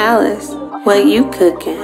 Palace, what you cooking?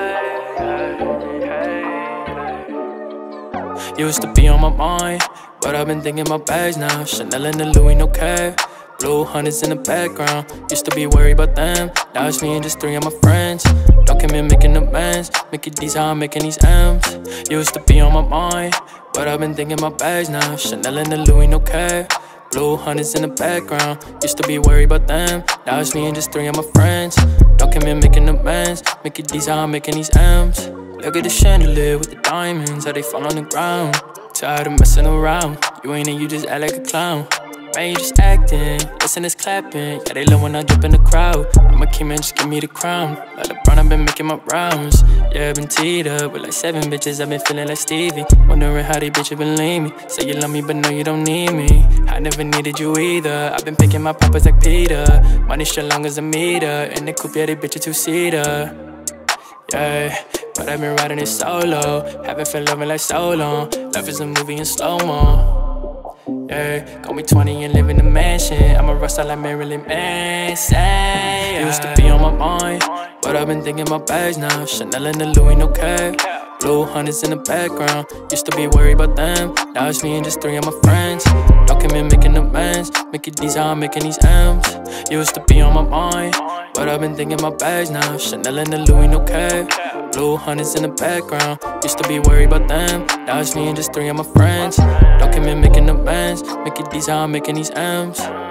Used to be on my mind, but I've been thinking about bags now. Chanel and the Louis, no cap. Blue hundreds in the background. Used to be worried about them. Now it's me and just 3 of my friends. Ducking me, making amends. Making D's how I'm making these M's. Used to be on my mind, but I've been thinking about bags now. Chanel and the Louis, no cap. Blue hundreds in the background. Used to be worried about them. Now it's me and just 3 of my friends. Ducking me, making amends. Making D's how I'm making these M's. Look at the chandelier with the diamonds, how they fall on the ground. Tired of messing around. You ain't it, you just act like a clown. Man, you just acting, listen, it's clapping. Yeah, they love when I dip in the crowd. I'm a king, man, just give me the crown. Like LeBron, I've been making my rounds. Yeah, I've been teed up with like 7 bitches, I've been feeling like Stevie. Wondering how they bitches believe me. Say you love me, but no, you don't need me. I never needed you either. I've been picking my poppers like Peter. Money straight long as a meter. In the coupe, yeah, they bitch a 2-seater. Yeah, but I've been riding it solo. Haven't felt loving like so long. Love is a movie in slow-mo. Yeah, got me 20 and live in a mansion. I'm a rockstar like Marilyn Manson. Used to be on my mind, but I've been thinking about bags now. Chanel and the Louis, no cap. Blue hundreds in the background. Used to be worried about them. Now it's me and just 3 of my friends. Ducking me, making amends. Making D's how I'm making these M's. Used to be on my mind, but I've been thinking about bags now. Chanel and the Louis, no cap. Blue hundreds in the background. Used to be worried about them. Now it's me and just 3 of my friends. Ducking me, making amends. Making D's how I'm making these M's.